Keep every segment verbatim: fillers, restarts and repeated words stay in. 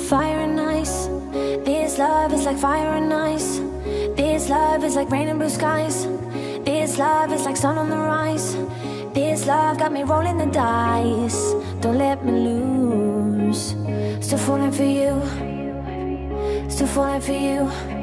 fire and ice. This love is like fire and ice. This love is like rain and blue skies. This love is like sun on the rise. This love got me rolling the dice. Don't let me lose. Still falling for you. Still falling for you.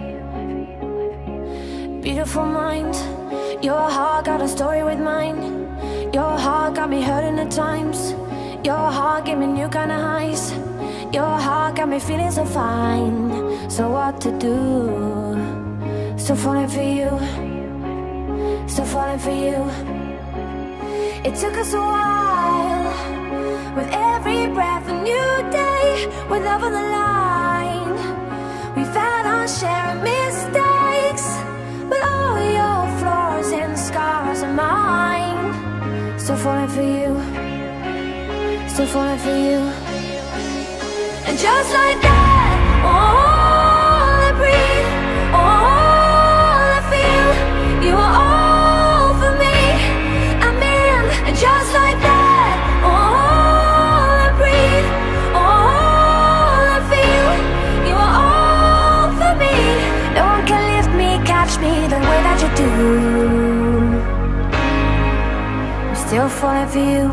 Beautiful mind. Your heart got a story with mine. Your heart got me hurting at times. Your heart gave me new kind of highs. Your heart got me feeling so fine. So what to do? Still falling for you. Still falling for you. It took us a while. With every breath a new day. With love on the line. We've had our share of mistakes, but all your flaws and scars are mine. Still falling for you. Still falling for you. And just like that, all I breathe, all I feel, you are all for me. I'm in. And just like that, all I breathe, all I feel, you are all for me. No one can lift me, catch me the way that you do. I'm still falling for you.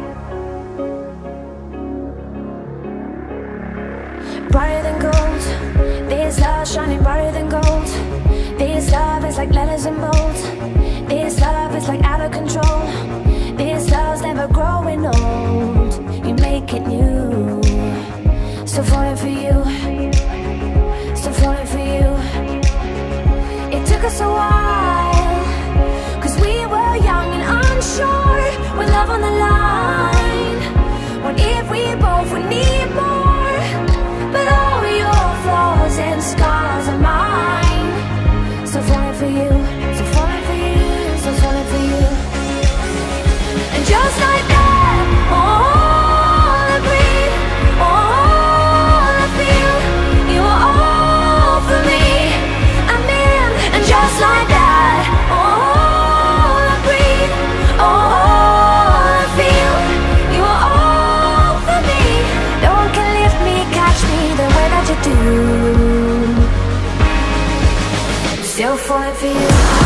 Brighter than gold. This love shining brighter than gold. This love is like letters in bold. This love is like out of control. This love's never growing old. You make it new. Still falling for you. Still falling for you. It took us a while, cause we were young and unsure. With love on the line. What if we both would need more? But all your flaws and scars are mine. Still falling for you. Still falling for you. Still falling for you. And just like that, all I breathe, all I feel, you are all for me. I'm in. And just like that, all I breathe, all I feel, you are all for me. No one can lift me, catch me the way that you do. Still falling for you.